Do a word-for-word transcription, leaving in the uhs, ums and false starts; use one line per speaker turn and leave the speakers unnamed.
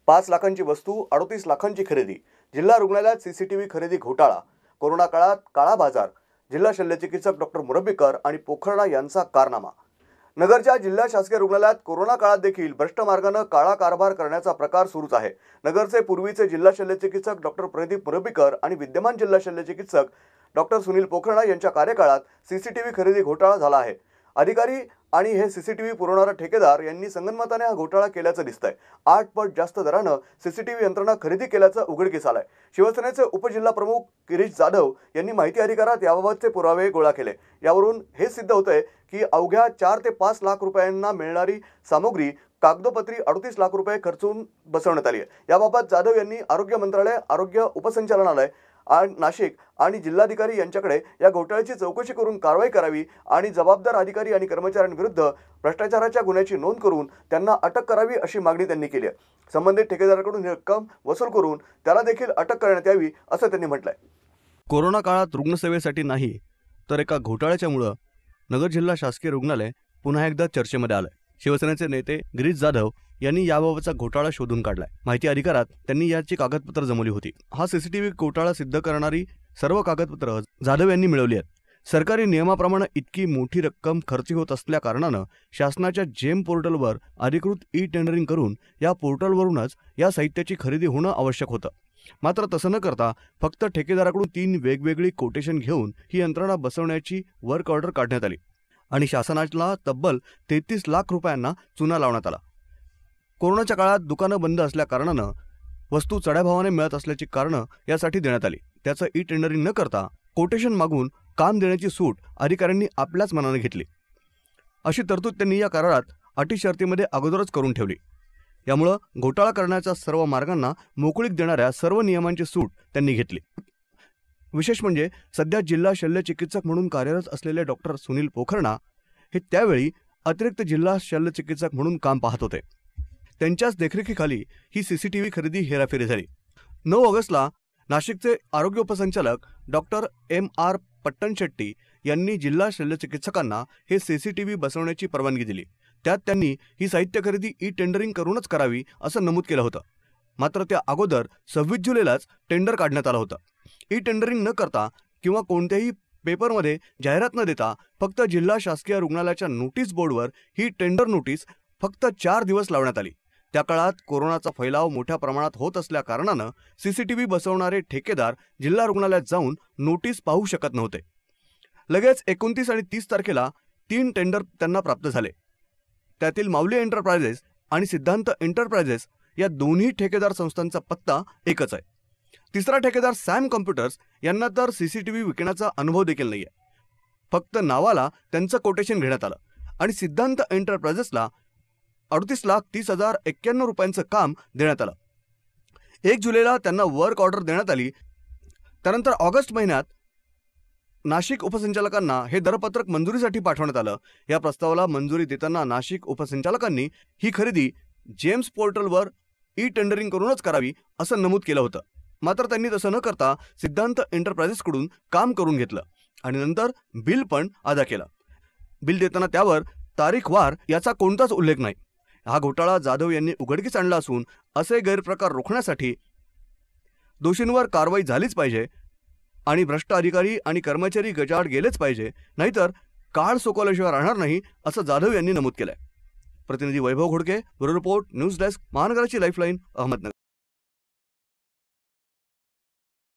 पाच लाखांची वस्तू, अडतीस लाखांची खरेदी। जिल्हा रुग्णालयात सीसीटीव्ही खरेदी घोटाळा। कोरोना काळात काळा बाजार। जिल्हा शल्यचिकित्सक डॉक्टर मुरब्बीकर आणि पोखरणा यांचा कारनामा। नगरच्या जिल्हा शासकीय रुग्णालयात कोरोना काळात देखील भ्रष्ट मार्गाने काळा कारभार करण्याचा प्रकार सुरूच आहे। नगरचे पूर्वीचे जिल्हा शल्यचिकित्सक डॉक्टर प्रदीप मुरब्बीकर आणि विद्यमान जिल्हा शल्यचिकित्सक डॉक्टर सुनील पोखरणा यांच्या कार्यकाळात सीसीटीव्ही खरेदी घोटाळा झाला आहे। अधिकारी आणि हे सीसीटीव्ही पुरवणारा ठेकेदार यांनी संगनमताने हा घोटाळा केल्याचं दिसतंय। आठ पट जास्त दराने सीसीटीव्ही यंत्रणा खरेदी केल्याचं उघडकीस आलंय। शिवसेनेचे उपजिल्हा प्रमुख गिरीश जाधव यांनी माहिती अधिकारात याबाबतचे पुरावे गोळा केले। यावरून हे सिद्ध होतंय की अवघ्या चार ते पाच लाख रुपयांना मिळणारी सामग्री कागदोपत्री अडतीस लाख रुपये खर्चून बसवण्यात आली आहे। याबाबत जाधव यांनी आरोग्य मंत्रालय, आरोग्य उपसंचालनालय आणि नाशिक आणि जिल्हाधिकारी यांच्याकडे या घोटाळ्याची चौकशी करून कारवाई करावी आणि जबाबदार अधिकारी आणि कर्मचाऱ्यांविरुद्ध भ्रष्टाचाराच्या गुन्ह्याची नोंद करून त्यांना अटक करावी अशी मागणी त्यांनी केली आहे। संबंधित ठेकेदाराकडून ही रक्कम वसूल करून त्याला देखील अटक करण्यात यावी असं त्यांनी म्हटलंय।
कोरोना काळात रुग्णसेवेसाठी नाही तर एका घोटाळ्याच्यामुळे नगर जिल्हा शासकीय रुग्णालय पुन्हा एकदा चर्चेमध्ये आलंय। शिवसेनेचे नेते गिरीश जाधव यांनी याबाबतचा घोटाळा शोधून काढलाय। माहिती अधिकारात त्यांनी याची कागदपत्र जमवली होती। हा सीसीटीव्ही घोटाळा सिद्ध करणारी सर्व कागदपत्र जाधव यांनी मिळवली आहेत। सरकारी नियमाप्रमाणे इतकी मोठी रक्कम खर्च होत असल्या कारणाने शासनाच्या जेम पोर्टलवर अधिकृत ई टेंडरिंग करून या पोर्टलवरूनच या साहित्याची खरेदी होणं आवश्यक होतं। मात्र तसं न करता फक्त ठेकेदाराकडून तीन वेगवेगळी कोटेशन घेऊन ही यंत्रणा बसवण्याची वर्क ऑर्डर काढण्यात आली आणि शासनाला तब्बल तेहतीस लाख रुपयांना चुना लावण्यात आला। कोरोनाच्या काळात दुकानं बंद असल्या कारणानं वस्तू चढ्या भावाने मिळत असल्याची कारणं यासाठी देण्यात आली। त्याचं ई टेंडरिंग न करता कोटेशन मागून काम देण्याची सूट अधिकाऱ्यांनी आपल्याच मनाने घेतली। अशी तरतूद त्यांनी या करारात अटी शर्तीमध्ये अगोदरच करून ठेवली। यामुळे घोटाळा करण्याच्या सर्व मार्गांना मोकळीक देणाऱ्या सर्व नियमांची सूट त्यांनी घेतली। विशेष म्हणजे सध्या जिल्हा शल्यचिकित्सक म्हणून कार्यरत असलेले डॉक्टर सुनील पोखरणा हे त्यावेळी अतिरिक्त जिल्हा शल्यचिकित्सक म्हणून काम पाहत होते। त्यांच्याच देखरेखीखाली ही सीसीटीव्ही खरेदी हेराफेरी झाली। नऊ ऑगस्टला नाशिकचे आरोग्य उपसंचालक डॉक्टर एम आर पट्टणशेट्टी यांनी जिल्हा शल्यचिकित्सकांना हे सीसीटीव्ही बसवण्याची परवानगी दिली। त्यात त्यांनी ही साहित्य खरेदी ई टेंडरिंग करूनच करावी असं नमूद केलं होतं। मात्र त्या अगोदर सव्वीस जुलैलाच टेंडर काढण्यात आलं होतं। ई टेंडरिंग न करता किंवा कोणत्याही पेपरमध्ये जाहिरात न देता फक्त जिल्हा शासकीय रुग्णालयाच्या नोटीस बोर्डवर ही टेंडर नोटीस फक्त चार दिवस लावण्यात आली। त्या काळात कोरोनाचा फैलाव मोठ्या प्रमाणात होत असल्या कारणानं सीसीटीव्ही बसवणारे ठेकेदार जिल्हा रुग्णालयात जाऊन नोटीस पाहू शकत नव्हते। लगेच एकोणतीस आणि तीस तारखेला तीन टेंडर त्यांना प्राप्त झाले। त्यातील माऊली एंटरप्राइजेस आणि सिद्धांत एंटरप्राइजेस या दोन्ही ठेकेदार संस्थांचा पत्ता एकच आहे। तिसरा ठेकेदार सॅम कॉम्प्युटर्स यांना तर सीसीटीव्ही विकण्याचा अनुभव देखील नाहीये। फक्त नावाला त्यांचं कोटेशन घेण्यात आलं आणि सिद्धांत एंटरप्राइजेसला अडतीस लाख तीस हजार एक्क्याण्णव रुपयांचं काम देण्यात आलं। एक जुलैला त्यांना वर्क ऑर्डर देण्यात आली। त्यानंतर ऑगस्ट महिन्यात नाशिक उपसंचालकांना हे दरपत्रक मंजुरीसाठी पाठवण्यात आलं। या प्रस्तावाला मंजुरी देताना नाशिक उपसंचालकांनी ही खरेदी जेम्स पोर्टलवर ई टेंडरिंग करूनच करावी असं नमूद केलं होतं। मात्र त्यांनी तसं न करता सिद्धांत एंटरप्राइजेसकडून काम करून घेतलं आणि नंतर बिल पण अदा केलं। बिल देताना त्यावर तारीखवार याचा कोणताच उल्लेख नाही। हा घोटाळा जाधव यांनी उघडकीस आणला असून असे गैरप्रकार रोखण्यासाठी दोषींवर कारवाई झालीच पाहिजे आणि भ्रष्ट अधिकारी आणि कर्मचारी गजाआड गेलेच पाहिजे, नाहीतर काळ सोकवल्याशिवाय राहणार नाही असं जाधव यांनी नमूद केलंय। प्रतिनिधी Vaibhav Ghodke, bureau report, news desk, महानगराची लाईफलाईन, अहमदनगर।